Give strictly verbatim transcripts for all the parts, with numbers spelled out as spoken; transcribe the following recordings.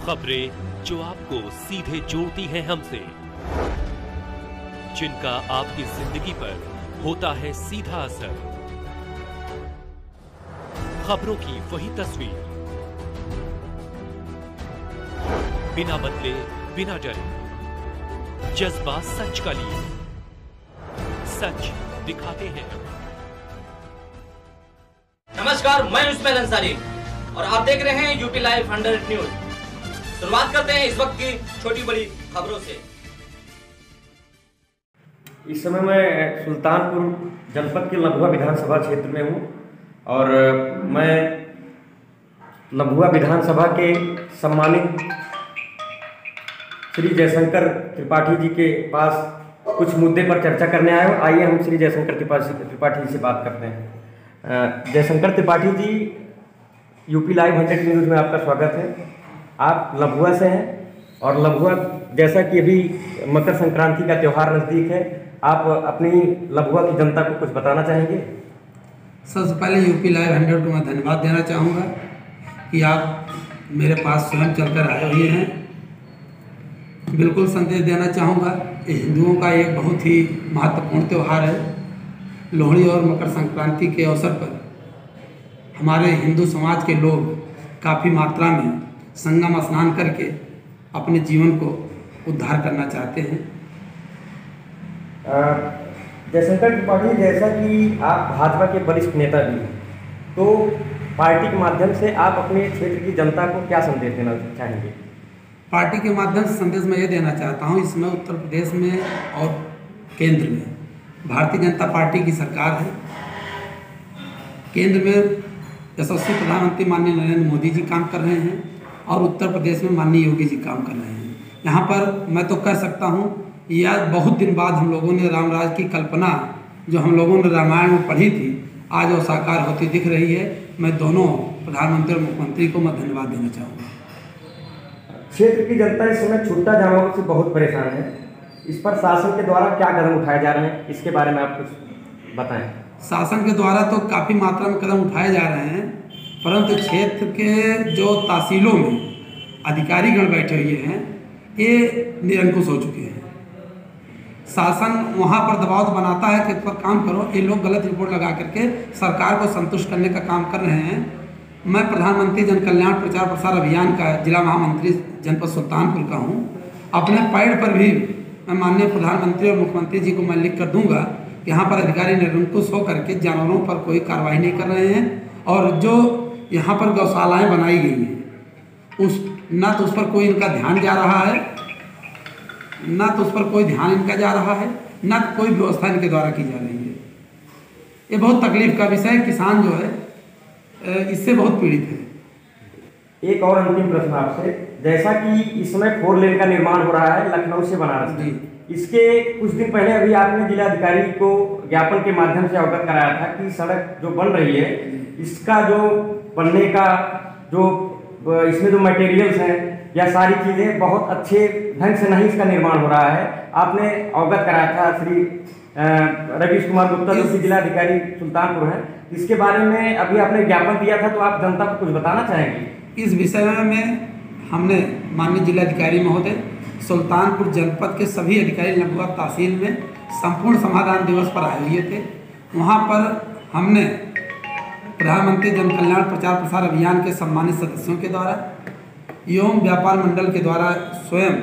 खबरें जो आपको सीधे जोड़ती हैं हमसे, जिनका आपकी जिंदगी पर होता है सीधा असर। खबरों की वही तस्वीर, बिना बदले बिना डरे, जज्बा सच का लिए, सच दिखाते हैं। नमस्कार, मैं उस्मान अंसारी और आप देख रहे हैं यूपी लाइव हंड्रेड न्यूज। शुरुआत करते हैं इस वक्त की छोटी बड़ी खबरों से। इस समय मैं सुल्तानपुर जनपद के लम्भुआ विधानसभा क्षेत्र में हूँ और मैं लम्भुआ विधानसभा के सम्मानित श्री जयशंकर त्रिपाठी जी के पास कुछ मुद्दे पर चर्चा करने आए हो। आइए हम श्री जयशंकर त्रिपाठी त्रिपाठी जी से बात करते हैं। Jaishankar Tripathi ji, UP live hundred news में आपका स्वागत है। आप लम्भुआ से हैं और लम्भुआ, जैसा कि अभी मकर संक्रांति का त्यौहार नज़दीक है, आप अपनी लम्भुआ की जनता को कुछ बताना चाहेंगे? सबसे पहले यूपी लाइव हंड्रेड को मैं धन्यवाद देना चाहूँगा कि आप मेरे पास स्वयं चलकर आए हुए हैं। बिल्कुल संदेश देना चाहूँगा कि हिंदुओं का एक बहुत ही महत्वपूर्ण त्यौहार है। लोहड़ी और मकर संक्रांति के अवसर पर हमारे हिंदू समाज के लोग काफ़ी मात्रा में संगम स्नान करके अपने जीवन को उद्धार करना चाहते हैं। जयशंकर त्रिपाठी, जैसा कि आप भाजपा के वरिष्ठ नेता भी हैं, तो पार्टी के माध्यम से आप अपने क्षेत्र की जनता को क्या संदेश देना चाहेंगे? पार्टी के माध्यम से संदेश मैं ये देना चाहता हूँ, इसमें उत्तर प्रदेश में और केंद्र में भारतीय जनता पार्टी की सरकार है। केंद्र में यशस्वी प्रधानमंत्री माननीय नरेंद्र मोदी जी काम कर रहे हैं और उत्तर प्रदेश में माननीय योगी जी काम कर रहे हैं। यहाँ पर मैं तो कह सकता हूँ, यह बहुत दिन बाद हम लोगों ने रामराज की कल्पना जो हम लोगों ने रामायण में पढ़ी थी, आज वो साकार होती दिख रही है। मैं दोनों प्रधानमंत्री और मुख्यमंत्री को मैं धन्यवाद देना चाहूँगा। क्षेत्र की जनता इस समय छुट्टा जानवरों से बहुत परेशान है। इस पर शासन के द्वारा क्या कदम उठाए जा रहे हैं, इसके बारे में आप कुछ बताएं। शासन के द्वारा तो काफ़ी मात्रा में कदम उठाए जा रहे हैं, परंतु क्षेत्र के जो तहसीलों में अधिकारीगण बैठे हुए हैं, ये निरंकुश हो चुके हैं। शासन वहाँ पर दबाव तो बनाता है कि इस पर काम करो, ये लोग गलत रिपोर्ट लगा करके सरकार को संतुष्ट करने का काम कर रहे हैं। मैं प्रधानमंत्री जन कल्याण प्रचार प्रसार अभियान का जिला महामंत्री जनपद सुल्तानपुर का हूँ। अपने पैड पर भी मैं माननीय प्रधानमंत्री और मुख्यमंत्री जी को मैं लिख कर दूंगा कि यहाँ पर अधिकारी निरंकुश होकर के जानवरों पर कोई कार्रवाई नहीं कर रहे हैं और जो यहाँ पर गौशालाएँ बनाई गई हैं उस ना तो उस पर कोई इनका ध्यान जा रहा है, ना तो उस पर कोई ध्यान इनका जा रहा है, ना कोई व्यवस्था इनके द्वारा की जा रही है। ये बहुत तकलीफ का विषय है। किसान जो है इससे बहुत पीड़ित है। एक और अंतिम प्रश्न आपसे, जैसा कि इस समय फोर लेन का निर्माण हो रहा है लखनऊ से बनारस जी, इसके कुछ दिन पहले अभी आपने जिलाधिकारी को ज्ञापन के माध्यम से अवगत कराया था कि सड़क जो बन रही है, इसका जो बनने का जो इसमें जो मटेरियल्स हैं या सारी चीज़ें बहुत अच्छे ढंग से नहीं इसका निर्माण हो रहा है। आपने अवगत कराया था श्री रवीश कुमार गुप्ता जो कि जिलाधिकारी सुल्तानपुर हैं, इसके बारे में अभी आपने ज्ञापन दिया था, तो आप जनता को कुछ बताना चाहेंगे? इस विषय में हमने माननीय जिलाधिकारी महोदय सुल्तानपुर जनपद के सभी अधिकारी लम्भुआ तहसील में संपूर्ण समाधान दिवस पर आए हुए थे। वहाँ पर हमने प्रधानमंत्री जन कल्याण प्रचार प्रसार अभियान के सम्मानित सदस्यों के द्वारा एवं व्यापार मंडल के द्वारा स्वयं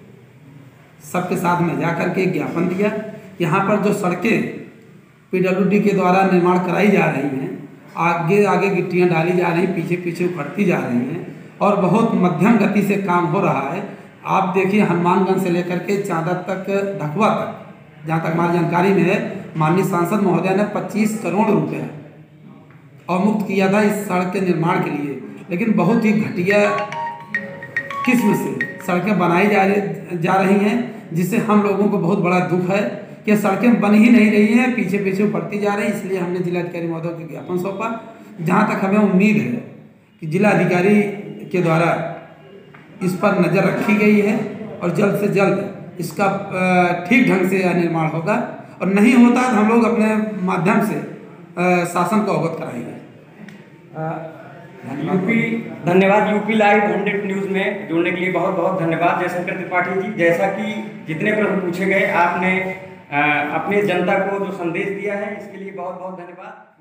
सबके साथ में जाकर के ज्ञापन दिया। यहाँ पर जो सड़कें पीडब्ल्यूडी के द्वारा निर्माण कराई जा रही हैं, आगे आगे गिट्टियाँ डाली जा रही, पीछे पीछे उखड़ती जा रही हैं और बहुत मध्यम गति से काम हो रहा है। आप देखिए, हनुमानगंज से लेकर के चांदा तक, ढकुआ तक, जहाँ तक हमारी जानकारी में है, माननीय सांसद महोदय ने पच्चीस करोड़ रुपए अवमुक्त किया था इस सड़क के निर्माण के लिए, लेकिन बहुत ही घटिया किस्म से सड़कें बनाई जा रही जा रही हैं, जिससे हम लोगों को बहुत बड़ा दुख है कि सड़कें बन ही नहीं रही हैं, पीछे पीछे बढ़ती जा रही है। इसलिए हमने जिलाधिकारी महोदय को ज्ञापन सौंपा। जहाँ तक हमें उम्मीद है कि जिलाधिकारी के द्वारा इस पर नज़र रखी गई है और जल्द से जल्द इसका ठीक ढंग से निर्माण होगा, और नहीं होता तो हम लोग अपने माध्यम से शासन को अवगत कराएंगे। यूपी धन्यवाद यूपी लाइव हंड्रेड न्यूज़ में जुड़ने के लिए बहुत बहुत धन्यवाद जयशंकर त्रिपाठी जी। जैसा कि जितने प्रश्न पूछे गए आपने अपने जनता को जो संदेश दिया है इसके लिए बहुत बहुत धन्यवाद।